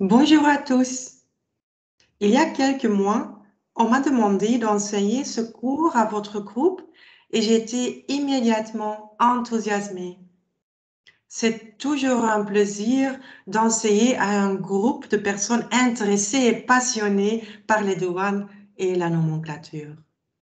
Bonjour à tous. Il y a quelques mois, on m'a demandé d'enseigner ce cours à votre groupe et j'ai été immédiatement enthousiasmée. C'est toujours un plaisir d'enseigner à un groupe de personnes intéressées et passionnées par les douanes et la nomenclature.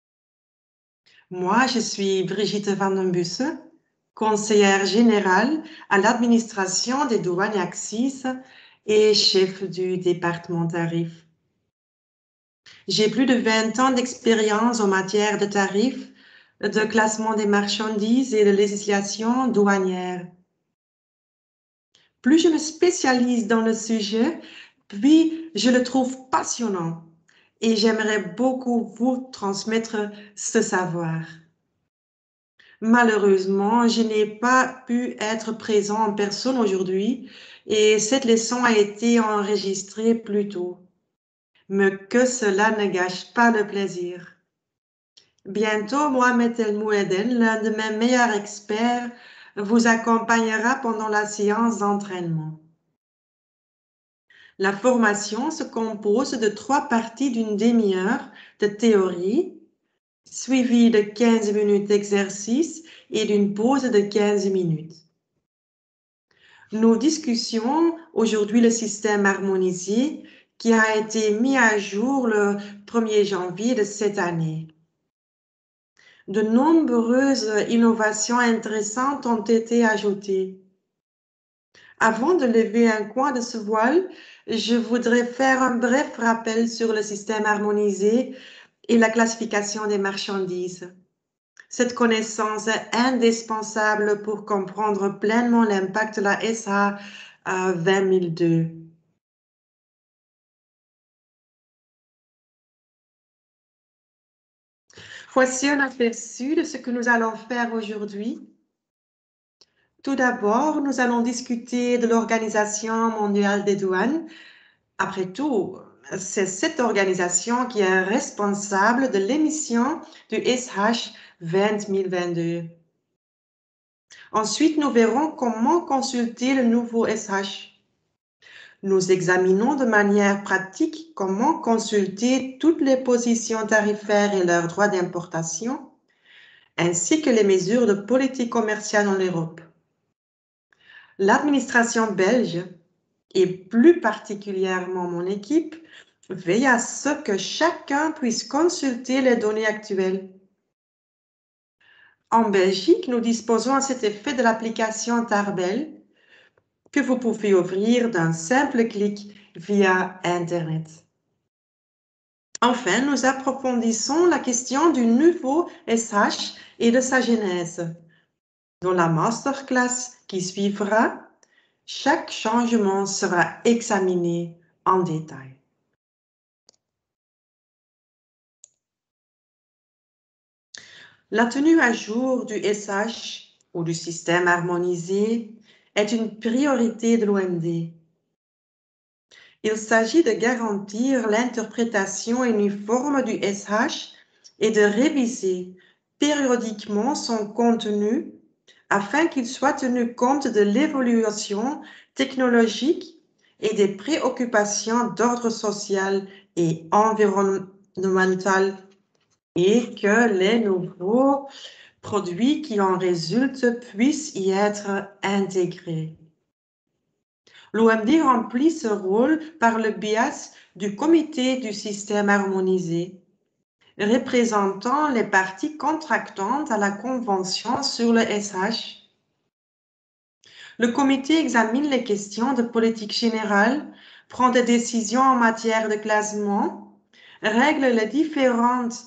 Moi, je suis Brigitte Van den Busse, conseillère générale à l'administration des douanes et axes et chef du département tarifs. J'ai plus de 20 ans d'expérience en matière de tarifs, de classement des marchandises et de législation douanière. Plus je me spécialise dans le sujet, puis je le trouve passionnant et j'aimerais beaucoup vous transmettre ce savoir. Malheureusement, je n'ai pas pu être présent en personne aujourd'hui et cette leçon a été enregistrée plus tôt. Mais que cela ne gâche pas le plaisir. Bientôt, Mohamed El Moueden, l'un de mes meilleurs experts, vous accompagnera pendant la séance d'entraînement. La formation se compose de 3 parties d'une demi-heure de théorie, suivie de 15 minutes d'exercice et d'une pause de 15 minutes. Nous discussions aujourd'hui le système harmonisé qui a été mis à jour le 1er janvier de cette année. De nombreuses innovations intéressantes ont été ajoutées. Avant de lever un coin de ce voile, je voudrais faire un bref rappel sur le système harmonisé et la classification des marchandises. Cette connaissance est indispensable pour comprendre pleinement l'impact de la SA 20002. Voici un aperçu de ce que nous allons faire aujourd'hui. Tout d'abord, nous allons discuter de l'Organisation mondiale des douanes. Après tout, c'est cette organisation qui est responsable de l'émission du SH 2022. Ensuite, nous verrons comment consulter le nouveau SH. Nous examinons de manière pratique comment consulter toutes les positions tarifaires et leurs droits d'importation, ainsi que les mesures de politique commerciale en Europe. L'administration belge, et plus particulièrement mon équipe, veille à ce que chacun puisse consulter les données actuelles. En Belgique, nous disposons à cet effet de l'application Tarbel que vous pouvez ouvrir d'un simple clic via Internet. Enfin, nous approfondissons la question du nouveau SH et de sa genèse. Dans la masterclass qui suivra, chaque changement sera examiné en détail. La tenue à jour du SH ou du système harmonisé est une priorité de l'OMD. Il s'agit de garantir l'interprétation uniforme du SH et de réviser périodiquement son contenu afin qu'il soit tenu compte de l'évolution technologique et des préoccupations d'ordre social et environnemental et que les nouveaux produits qui en résultent puissent y être intégrés. L'OMD remplit ce rôle par le biais du comité du système harmonisé, représentant les parties contractantes à la Convention sur le SH. Le comité examine les questions de politique générale, prend des décisions en matière de classement, règle les différentes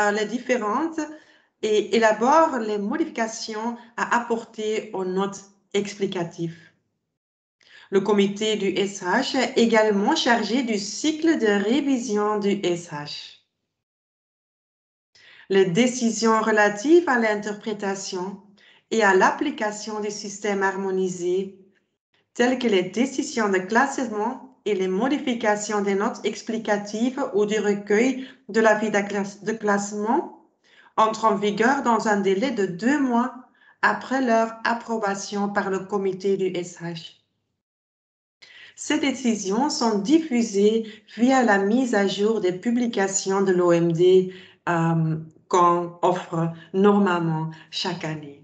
et élabore les modifications à apporter aux notes explicatives. Le comité du SH est également chargé du cycle de révision du SH. Les décisions relatives à l'interprétation et à l'application du système harmonisé, telles que les décisions de classement et les modifications des notes explicatives ou du recueil de l'avis de classement, entrent en vigueur dans un délai de 2 mois après leur approbation par le comité du SH. Ces décisions sont diffusées via la mise à jour des publications de l'OMD qu'on offre normalement chaque année.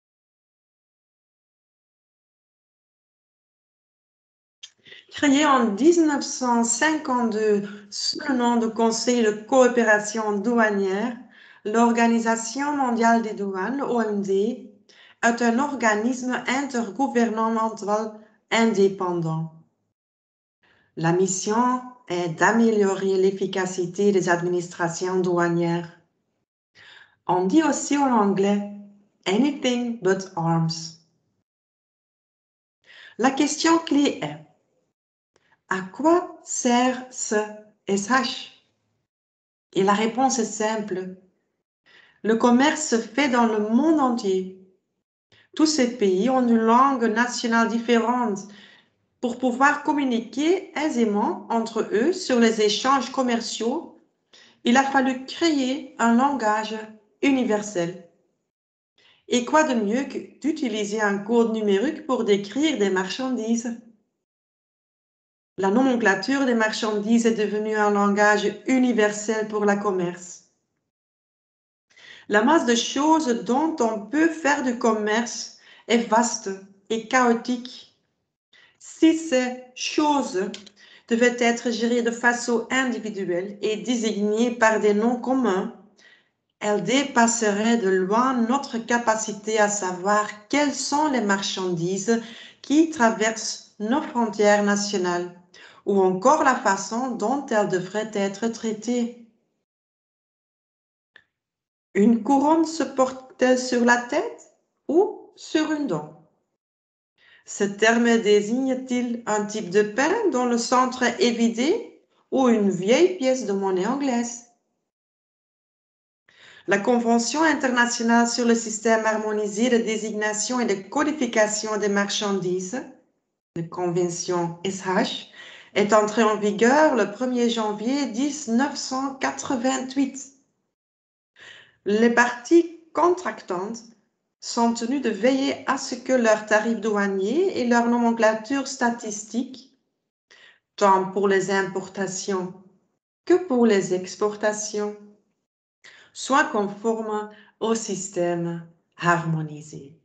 Créé en 1952 sous le nom de Conseil de coopération douanière, l'Organisation mondiale des douanes, l'OMD, est un organisme intergouvernemental indépendant. La mission est d'améliorer l'efficacité des administrations douanières. On dit aussi en anglais « anything but arms ». La question clé est: à quoi sert ce SH? Et la réponse est simple. Le commerce se fait dans le monde entier. Tous ces pays ont une langue nationale différente. Pour pouvoir communiquer aisément entre eux sur les échanges commerciaux, il a fallu créer un langage universel. Et quoi de mieux que d'utiliser un code numérique pour décrire des marchandises? La nomenclature des marchandises est devenue un langage universel pour le commerce. La masse de choses dont on peut faire du commerce est vaste et chaotique. Si ces choses devaient être gérées de façon individuelle et désignées par des noms communs, elles dépasseraient de loin notre capacité à savoir quelles sont les marchandises qui traversent nos frontières nationales, ou encore la façon dont elles devraient être traitées. Une couronne se porte-t-elle sur la tête ou sur une dent? Ce terme désigne-t-il un type de pain dont le centre est vidé ou une vieille pièce de monnaie anglaise? La Convention internationale sur le système harmonisé de désignation et de codification des marchandises, la Convention SH, est entrée en vigueur le 1er janvier 1988. Les parties contractantes sont tenues de veiller à ce que leurs tarifs douaniers et leur nomenclature statistique, tant pour les importations que pour les exportations, soient conformes au système harmonisé.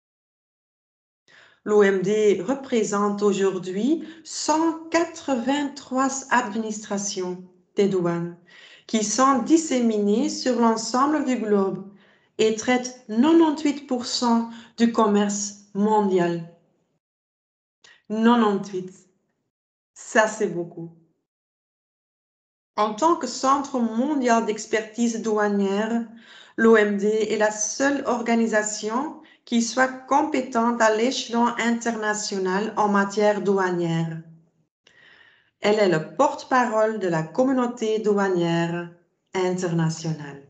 L'OMD représente aujourd'hui 183 administrations des douanes qui sont disséminées sur l'ensemble du globe et traitent 98% du commerce mondial. 98, ça c'est beaucoup. En tant que centre mondial d'expertise douanière, l'OMD est la seule organisation qui soit compétente à l'échelon international en matière douanière. Elle est le porte-parole de la communauté douanière internationale.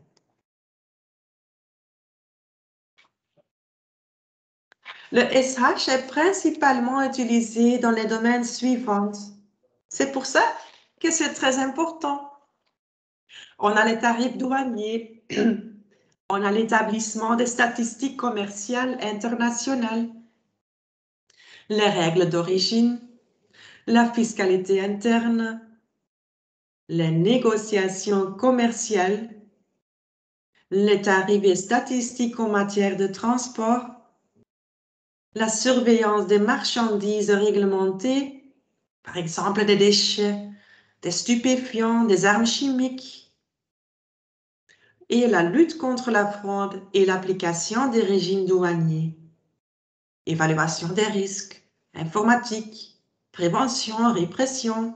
Le SH est principalement utilisé dans les domaines suivants. C'est pour ça que c'est très important. On a les tarifs douaniers, on a l'établissement des statistiques commerciales internationales, les règles d'origine, la fiscalité interne, les négociations commerciales, les tarifs et statistiques en matière de transport, la surveillance des marchandises réglementées, par exemple des déchets, des stupéfiants, des armes chimiques, et la lutte contre la fraude et l'application des régimes douaniers, évaluation des risques, informatique, prévention, répression.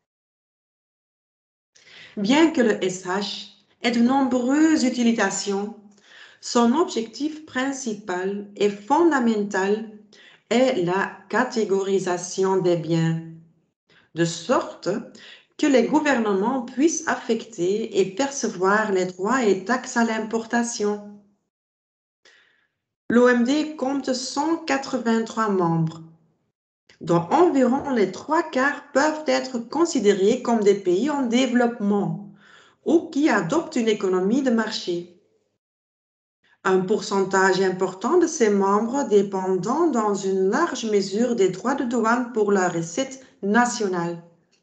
Bien que le SH ait de nombreuses utilisations, son objectif principal et fondamental est la catégorisation des biens, de sorte que les gouvernements puissent affecter et percevoir les droits et taxes à l'importation. L'OMD compte 183 membres, dont environ les 3/4 peuvent être considérés comme des pays en développement ou qui adoptent une économie de marché. Un pourcentage important de ces membres dépendant dans une large mesure des droits de douane pour leurs recettes national.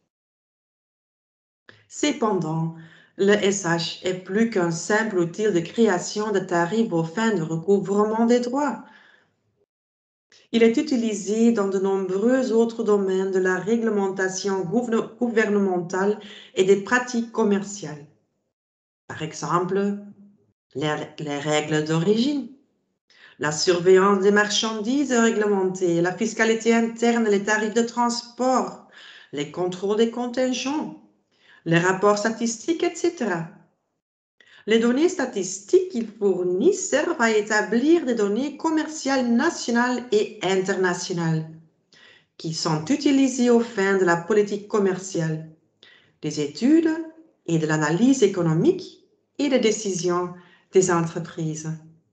Cependant, le SH est plus qu'un simple outil de création de tarifs aux fins de recouvrement des droits. Il est utilisé dans de nombreux autres domaines de la réglementation gouvernementale et des pratiques commerciales. Par exemple, les règles d'origine, la surveillance des marchandises réglementées, la fiscalité interne, les tarifs de transport, les contrôles des contingents, les rapports statistiques, etc. Les données statistiques qu'il fournit servent à établir des données commerciales nationales et internationales qui sont utilisées aux fins de la politique commerciale, des études et de l'analyse économique et des décisions des entreprises.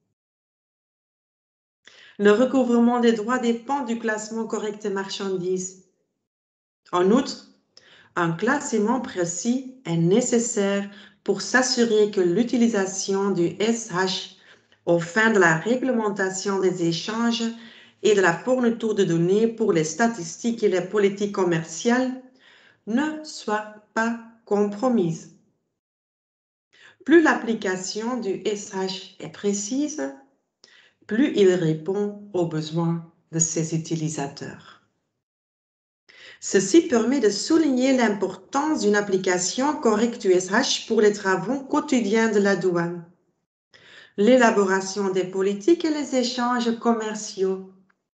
Le recouvrement des droits dépend du classement correct des marchandises. En outre, un classement précis est nécessaire pour s'assurer que l'utilisation du SH aux fins de la réglementation des échanges et de la fourniture de données pour les statistiques et les politiques commerciales ne soit pas compromise. Plus l'application du SH est précise, plus il répond aux besoins de ses utilisateurs. Ceci permet de souligner l'importance d'une application correcte du SH pour les travaux quotidiens de la douane, l'élaboration des politiques et les échanges commerciaux.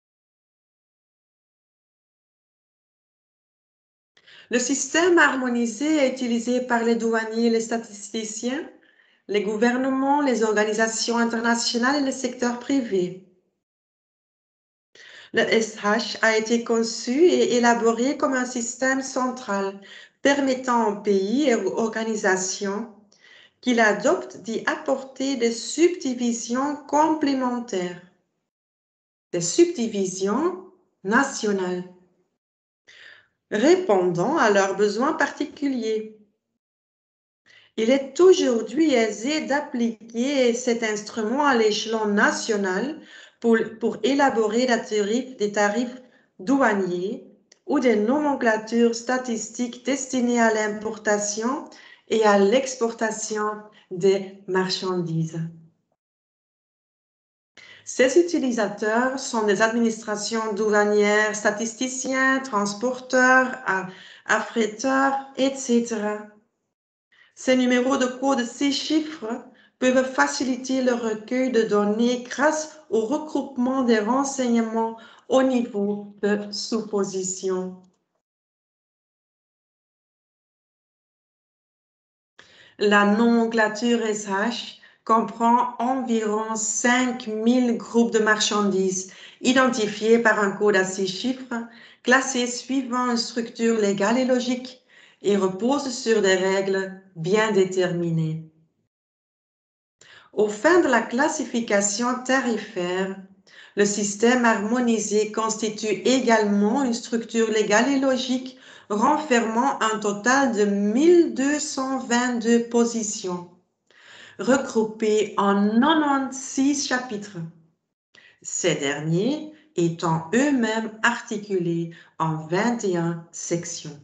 Le système harmonisé est utilisé par les douaniers et les statisticiens, les gouvernements, les organisations internationales et le secteur privé. Le SH a été conçu et élaboré comme un système central permettant aux pays et aux organisations qu'il adopte d'y apporter des subdivisions complémentaires, des subdivisions nationales, répondant à leurs besoins particuliers. Il est aujourd'hui aisé d'appliquer cet instrument à l'échelon national pour élaborer des tarifs douaniers ou des nomenclatures statistiques destinées à l'importation et à l'exportation des marchandises. Ces utilisateurs sont des administrations douanières, statisticiens, transporteurs, affréteurs, etc. Ces numéros de code 6 chiffres peuvent faciliter le recueil de données grâce au regroupement des renseignements au niveau de supposition. La nomenclature SH comprend environ 5000 groupes de marchandises identifiés par un code à 6 chiffres, classés suivant une structure légale et logique et repose sur des règles bien déterminées. Aux fins de la classification tarifaire, le système harmonisé constitue également une structure légale et logique renfermant un total de 1222 positions, regroupées en 96 chapitres, ces derniers étant eux-mêmes articulés en 21 sections.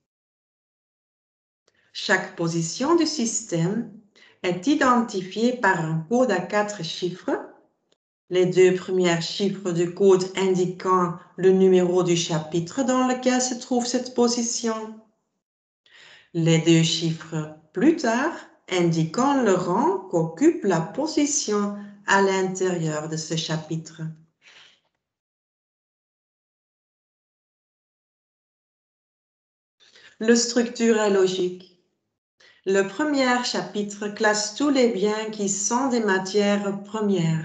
Chaque position du système est identifiée par un code à 4 chiffres, les 2 premiers chiffres du code indiquant le numéro du chapitre dans lequel se trouve cette position, les 2 chiffres plus tard indiquant le rang qu'occupe la position à l'intérieur de ce chapitre. La structure est logique. Le premier chapitre classe tous les biens qui sont des matières premières.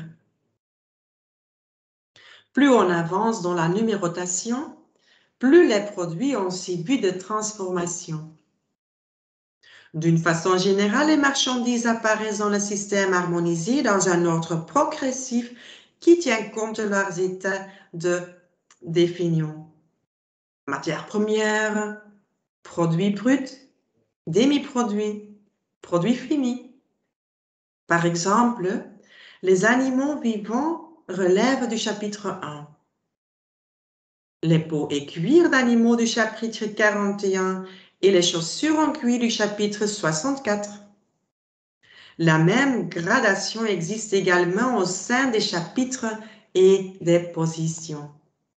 Plus on avance dans la numérotation, plus les produits ont subi de transformation. D'une façon générale, les marchandises apparaissent dans le système harmonisé dans un ordre progressif qui tient compte de leurs états de définition. Matières premières, produits bruts, demi-produits, produits finis. Par exemple, les animaux vivants relèvent du chapitre 1. les peaux et cuir d'animaux du chapitre 41 et les chaussures en cuir du chapitre 64. La même gradation existe également au sein des chapitres et des positions.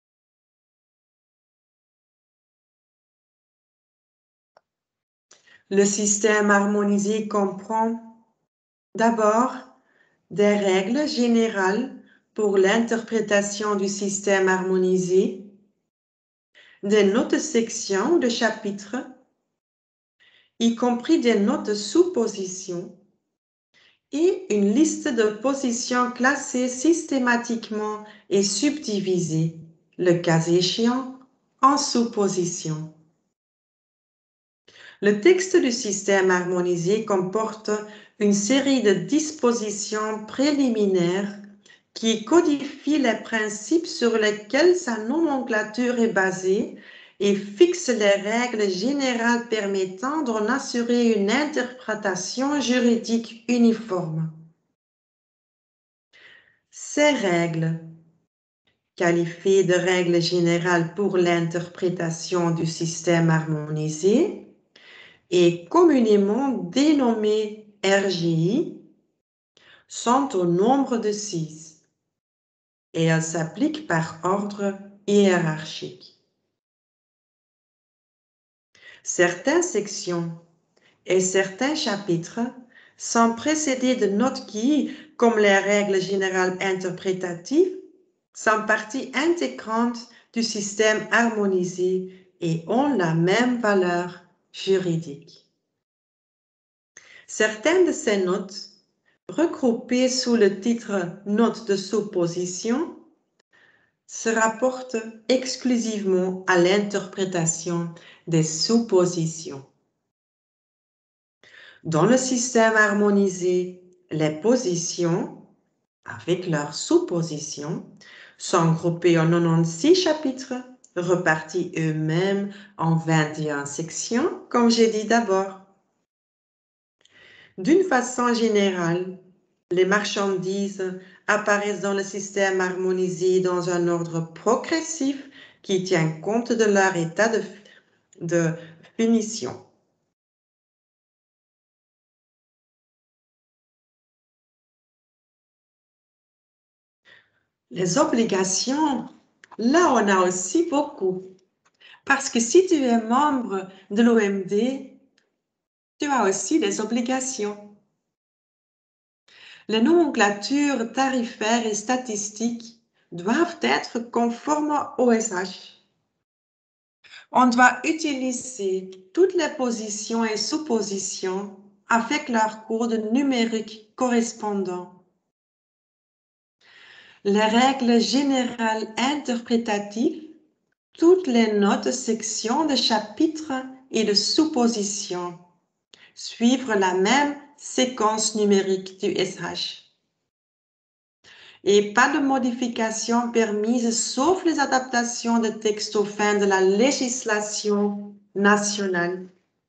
Le système harmonisé comprend d'abord des règles générales pour l'interprétation du système harmonisé, des notes sections de chapitres, y compris des notes sous-positions, et une liste de positions classées systématiquement et subdivisées, le cas échéant, en sous-positions. Le texte du système harmonisé comporte une série de dispositions préliminaires qui codifient les principes sur lesquels sa nomenclature est basée et fixe les règles générales permettant d'en assurer une interprétation juridique uniforme. Ces règles, qualifiées de règles générales pour l'interprétation du système harmonisé, et communément dénommées RGI, sont au nombre de 6 et elles s'appliquent par ordre hiérarchique. Certaines sections et certains chapitres sont précédés de notes qui, comme les règles générales interprétatives, sont partie intégrante du système harmonisé et ont la même valeur juridique. Certaines de ces notes, regroupées sous le titre « Notes de sous-position », se rapportent exclusivement à l'interprétation des sous-positions. Dans le système harmonisé, les positions, avec leurs sous-positions, sont groupées en 96 chapitres, repartis eux-mêmes en 21 sections, comme j'ai dit d'abord. D'une façon générale, les marchandises apparaissent dans le système harmonisé dans un ordre progressif qui tient compte de leur état de finition. Les obligations, là on a aussi beaucoup. Parce que si tu es membre de l'OMD, tu as aussi des obligations. Les nomenclatures tarifaires et statistiques doivent être conformes au SH. On doit utiliser toutes les positions et sous-positions avec leur code numérique correspondant. Les règles générales interprétatives, toutes les notes sections de chapitres et de sous-positions suivent la même séquence numérique du SH. Et pas de modification permise sauf les adaptations de texte aux fins de la législation nationale.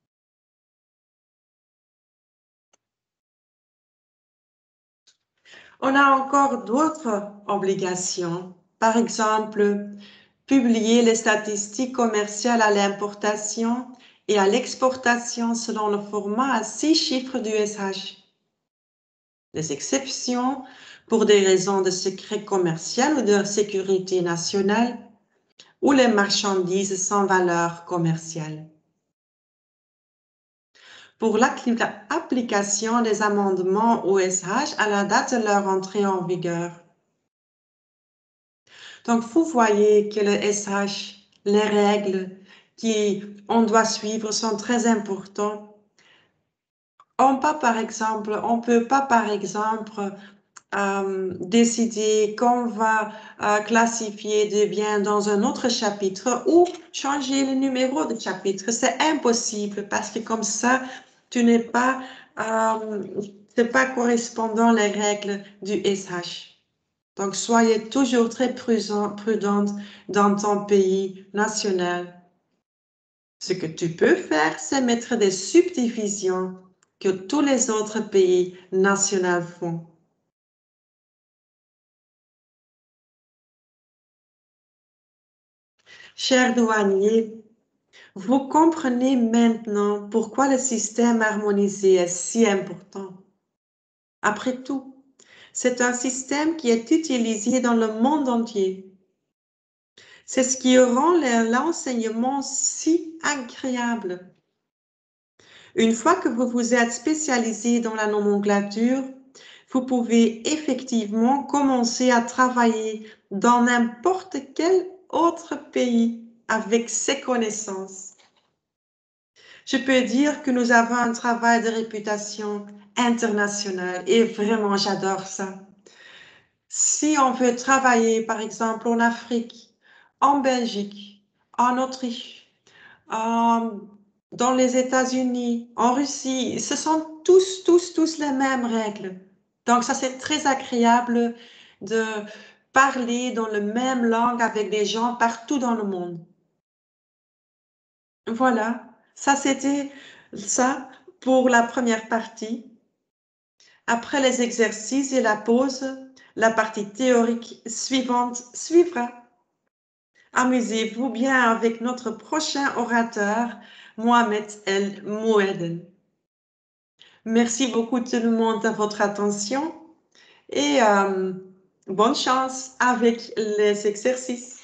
On a encore d'autres obligations. Par exemple, publier les statistiques commerciales à l'importation et à l'exportation selon le format à 6 chiffres du SH. Les exceptions pour des raisons de secret commercial ou de sécurité nationale ou les marchandises sans valeur commerciale. Pour l'application des amendements au SH à la date de leur entrée en vigueur. Donc, vous voyez que le SH, les règles qu'on doit suivre sont très importantes. On ne peut pas, par exemple, décider qu'on va classifier des biens dans un autre chapitre ou changer le numéro de chapitre. C'est impossible parce que comme ça, tu n'es pas, c'est pas correspondant les règles du SH. Donc, soyez toujours très prudente dans ton pays national. Ce que tu peux faire, c'est mettre des subdivisions que tous les autres pays nationaux font. Cher douanier, vous comprenez maintenant pourquoi le système harmonisé est si important. Après tout, c'est un système qui est utilisé dans le monde entier. C'est ce qui rend l'enseignement si agréable. Une fois que vous vous êtes spécialisé dans la nomenclature, vous pouvez effectivement commencer à travailler dans n'importe quel autre pays avec ces connaissances. Je peux dire que nous avons un travail de réputation internationale et vraiment j'adore ça. Si on veut travailler par exemple en Afrique, en Belgique, en Autriche, dans les États-Unis, en Russie, ce sont tous les mêmes règles. Donc ça c'est très agréable de parler dans la même langue avec des gens partout dans le monde. Voilà, ça c'était ça pour la première partie. Après les exercices et la pause, la partie théorique suivante suivra. Amusez-vous bien avec notre prochain orateur, Mohamed El Moueden. Merci beaucoup tout le monde de votre attention et bonne chance avec les exercices.